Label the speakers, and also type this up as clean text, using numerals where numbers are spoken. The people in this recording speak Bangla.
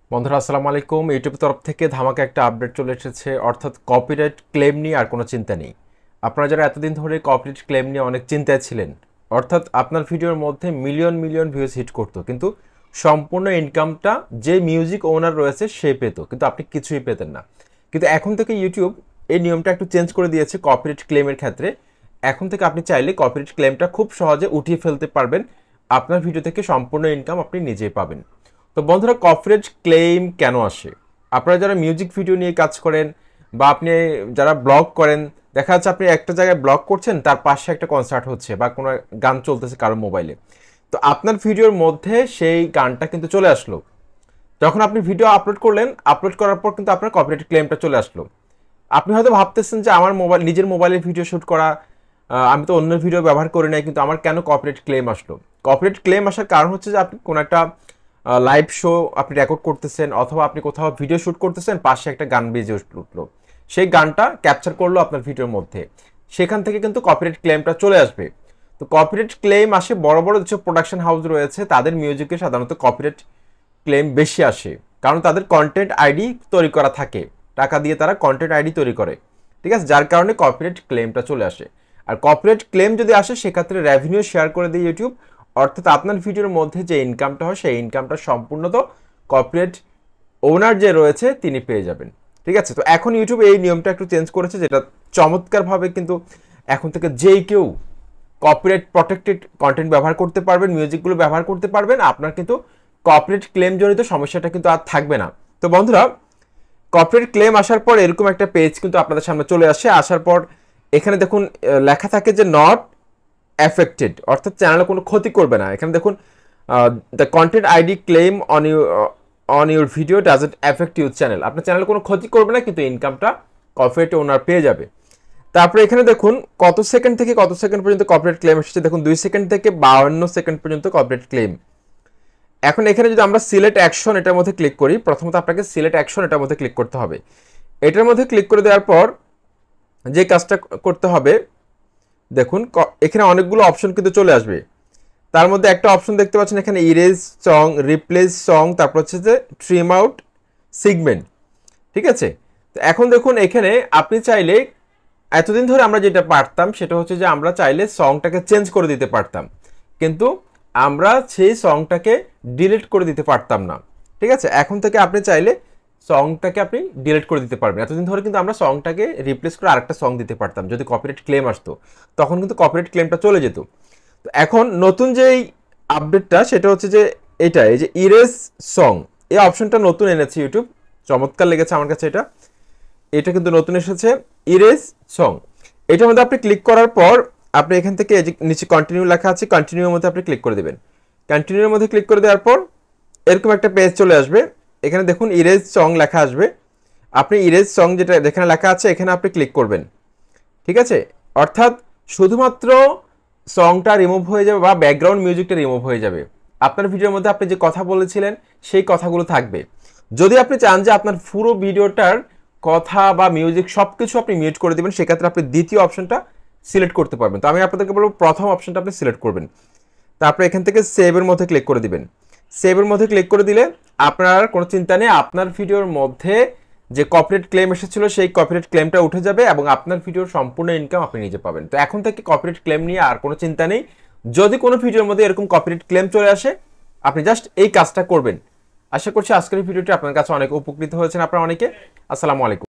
Speaker 1: বন্ধুরা আসসালামু আলাইকুম। ইউটিউবের তরফ থেকে ধামাকা একটা আপডেট চলে এসেছে, অর্থাৎ কপিরাইট ক্লেম নিয়ে আর কোনো চিন্তা নেই। আপনারা যারা এতদিন ধরে কপিরাইট ক্লেম নিয়ে অনেক চিন্তায় ছিলেন, অর্থাৎ আপনার ভিডিওর মধ্যে মিলিয়ন মিলিয়ন ভিউজ হিট করতো, কিন্তু সম্পূর্ণ ইনকামটা যে মিউজিক ওনার রয়েছে সে পেত, কিন্তু আপনি কিছুই পেতেন না। কিন্তু এখন থেকে ইউটিউব এই নিয়মটা একটু চেঞ্জ করে দিয়েছে কপিরাইট ক্লেমের ক্ষেত্রে। এখন থেকে আপনি চাইলে কপিরাইট ক্লেমটা খুব সহজে উঠিয়ে ফেলতে পারবেন, আপনার ভিডিও থেকে সম্পূর্ণ ইনকাম আপনি নিজেই পাবেন। তো বন্ধুরা, কপিরাইট ক্লেম কেন আসে? আপনারা যারা মিউজিক ভিডিও নিয়ে কাজ করেন বা আপনি যারা ব্লগ করেন, দেখা যাচ্ছে আপনি একটা জায়গায় ব্লগ করছেন, তার পাশে একটা কনসার্ট হচ্ছে বা কোনো গান চলতেছে কারো মোবাইলে, তো আপনার ভিডিওর মধ্যে সেই গানটা কিন্তু চলে আসলো। যখন আপনি ভিডিও আপলোড করলেন, আপলোড করার পর কিন্তু আপনার কপিরাইট ক্লেমটা চলে আসলো। আপনি হয়তো ভাবতেছেন যে আমার মোবাইল, নিজের মোবাইলে ভিডিও শ্যুট করা, আমি তো অন্য ভিডিও ব্যবহার করি নাই, কিন্তু আমার কেন কপিরাইট ক্লেম আসলো? কপিরাইট ক্লেম আসার কারণ হচ্ছে যে আপনি কোনো একটা লাইভ শো আপনি রেকর্ড করতেছেন, অথবা আপনি কোথাও ভিডিও শ্যুট করতেছেন, পাশে একটা গান বেজে উঠলো, সেই গানটা ক্যাপচার করলো আপনার ভিডিওর মধ্যে, সেখান থেকে কিন্তু কপিরাইট ক্লেমটা চলে আসবে। তো কপিরাইট ক্লেম আসে বড় বড় যেসব প্রোডাকশন হাউস রয়েছে, তাদের মিউজিকে সাধারণত কপিরাইট ক্লেম বেশি আসে, কারণ তাদের কন্টেন্ট আইডি তৈরি করা থাকে, টাকা দিয়ে তারা কন্টেন্ট আইডি তৈরি করে, ঠিক আছে, যার কারণে কপিরাইট ক্লেমটা চলে আসে। আর কপিরাইট ক্লেম যদি আসে, সেক্ষেত্রে রেভিনিউ শেয়ার করে দিয়ে ইউটিউব, অর্থাৎ আপনার ভিডিওর মধ্যে যে ইনকামটা হয় সেই ইনকামটা সম্পূর্ণ তো কপিরাইট ওনার যে রয়েছে তিনি পেয়ে যাবেন। ঠিক আছে, তো এখন ইউটিউব এই নিয়মটা একটু চেঞ্জ করেছে, যেটা চমৎকারভাবে কিন্তু এখন থেকে যেই কেউ কপিরাইট প্রটেক্টেড কন্টেন্ট ব্যবহার করতে পারবেন, মিউজিকগুলো ব্যবহার করতে পারবেন, আপনার কিন্তু কপিরাইট ক্লেম জনিত সমস্যাটা কিন্তু আর থাকবে না। তো বন্ধুরা, কপিরাইট ক্লেম আসার পর এরকম একটা পেজ কিন্তু আপনাদের সামনে চলে আসে। আসার পর এখানে দেখুন লেখা থাকে যে নট এফেক্টেড, অর্থাৎ চ্যানেলে কোনো ক্ষতি করবে না। এখানে দেখুন the content ID claim on your video doesn't effect your channel, আপনার চ্যানেলে কোনো ক্ষতি করবে না, কিন্তু ইনকামটা কপিরাইট ওনার পেয়ে যাবে। তারপরে এখানে দেখুন কত সেকেন্ড থেকে কত সেকেন্ড পর্যন্ত কপিরাইট ক্লেম এসেছে। দেখুন 2 সেকেন্ড থেকে 52 সেকেন্ড পর্যন্ত কপিরাইট ক্লেম। এখন এখানে যদি আমরা সিলেক্ট অ্যাকশন এটার মধ্যে ক্লিক করি, প্রথমত আপনাকে সিলেক্ট অ্যাকশন এটার মধ্যে ক্লিক করতে হবে। এটার মধ্যে ক্লিক করে দেওয়ার পর যে কাজটা করতে হবে, দেখুন এখানে অনেকগুলো অপশন কিন্তু চলে আসবে। তার মধ্যে একটা অপশন দেখতে পাচ্ছেন এখানে ইরেজ সং, রিপ্লেস সং, তারপর হচ্ছে যে ট্রিম আউট সিগমেন্ট। ঠিক আছে, তো এখন দেখুন এখানে আপনি চাইলে, এতদিন ধরে আমরা যেটা পারতাম সেটা হচ্ছে যে আমরা চাইলে সংটাকে চেঞ্জ করে দিতে পারতাম, কিন্তু আমরা সেই সংটাকে ডিলিট করে দিতে পারতাম না। ঠিক আছে, এখন থেকে আপনি চাইলে সংটাকে আপনি ডিলিট করে দিতে পারবেন। এতদিন ধরে কিন্তু আমরা সংটাকে রিপ্লেস করে আরেকটা সং দিতে পারতাম, যদি কপিরাইট ক্লেম আসতো তখন কিন্তু কপিরাইট ক্লেমটা চলে যেত। তো এখন নতুন যেই আপডেটটা সেটা হচ্ছে যে এটা, এই যে ইরেজ সং, এই অপশনটা নতুন এনেছে ইউটিউব, চমৎকার লেগেছে আমার কাছে এটা। এটা কিন্তু নতুন এসেছে ইরেজ সং। এটার মধ্যে আপনি ক্লিক করার পর আপনি এখান থেকে এই যে নিচে কন্টিনিউ লেখা আছে, কন্টিনিউর মধ্যে আপনি ক্লিক করে দেবেন। কন্টিনিউর মধ্যে ক্লিক করে দেওয়ার পর এরকম একটা পেজ চলে আসবে। এখানে দেখুন ইরেজ সং লেখা আসবে, আপনি ইরেজ সং যেটা যেখানে লেখা আছে এখানে আপনি ক্লিক করবেন। ঠিক আছে, অর্থাৎ শুধুমাত্র সংটা রিমুভ হয়ে যাবে বা ব্যাকগ্রাউন্ড মিউজিকটা রিমুভ হয়ে যাবে। আপনার ভিডিওর মধ্যে আপনি যে কথা বলেছিলেন সেই কথাগুলো থাকবে। যদি আপনি চান যে আপনার পুরো ভিডিওটার কথা বা মিউজিক সবকিছু আপনি মিউট করে দেবেন, সেক্ষেত্রে আপনি দ্বিতীয় অপশনটা সিলেক্ট করতে পারবেন। তো আমি আপনাদেরকে বলবো প্রথম অপশনটা আপনি সিলেক্ট করবেন, তারপরে এখান থেকে সেভের মধ্যে ক্লিক করে দিবেন। সেভের মধ্যে ক্লিক করে দিলে আপনার কোনো চিন্তা নেই, আপনার ভিডিওর মধ্যে যে কপিরাইট ক্লেম এসেছিল সেই কপিরাইট ক্লেমটা উঠে যাবে এবং আপনার ভিডিওর সম্পূর্ণ ইনকাম আপনি নিজে পাবেন। তো এখন থেকে কপিরাইট ক্লেম নিয়ে আর কোনো চিন্তা নেই। যদি কোনো ভিডিওর মধ্যে এরকম কপিরাইট ক্লেম চলে আসে, আপনি জাস্ট এই কাজটা করবেন। আশা করছি আজকের ভিডিওটি আপনার কাছে অনেক উপকৃত হয়েছেন আপনারা অনেকে। আসসালামু আলাইকুম।